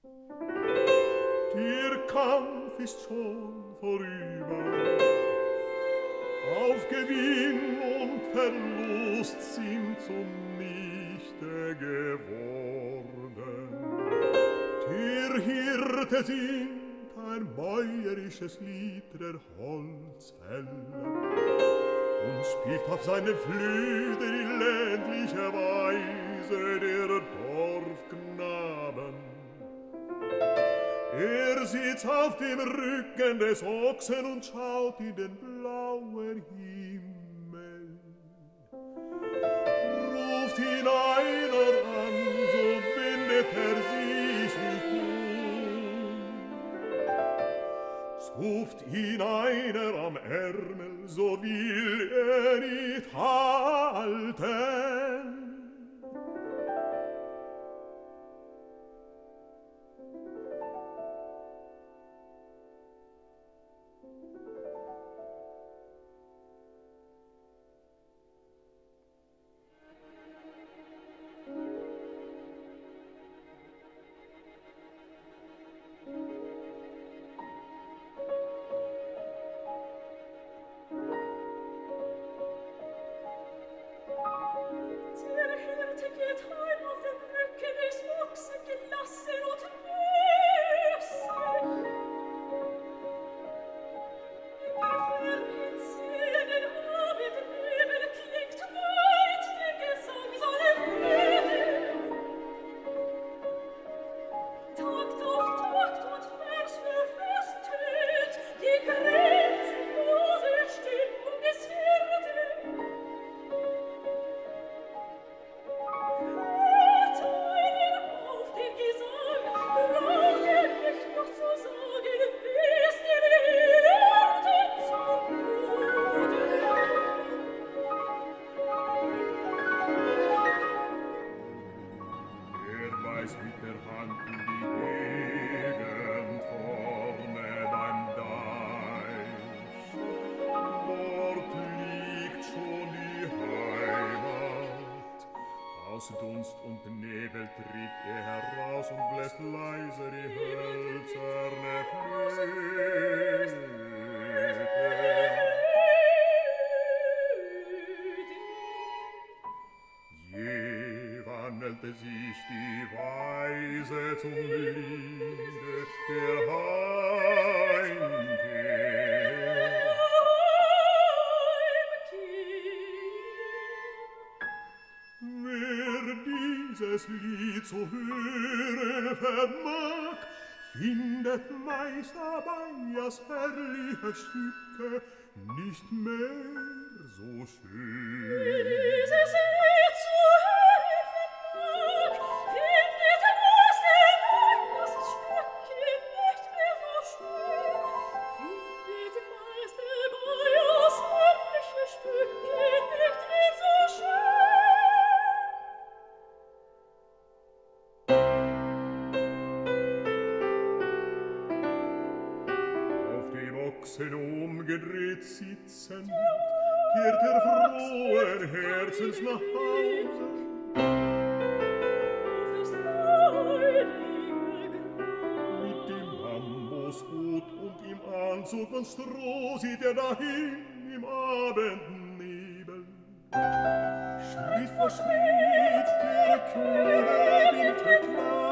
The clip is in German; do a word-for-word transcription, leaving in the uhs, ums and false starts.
Der Kampf ist schon vorüber. Auf Gewinn und Verlust sind zunichte geworden. Der Hirte singt ein bäuerisches Lied der Holzfäller und spielt auf seine Flüte die ländliche Weise der Dorfknaben. Er sitzt auf dem Rücken des Ochsen und schaut in den blauen Himmel. Ruft ihn einer an, so wendet er sich ihm um. Ruft ihn einer am Ärmel, so will er nicht halten. Zu hören vermag, findet meist Abaias herrliche Stücke nicht mehr so schön. Dieses Lied zu hören vermag, findet meist Abaias Stücke nicht mehr so schön. Findet meist Abaias herrliche Stücke nicht mehr so schön. Umgedreht sitzend, kehrt er frohen Herzens nach Hause. Mit dem Bambushut und im Anzug und Stroh sieht er dahin im Abendnebel. Schritt für Schritt der kühle Winter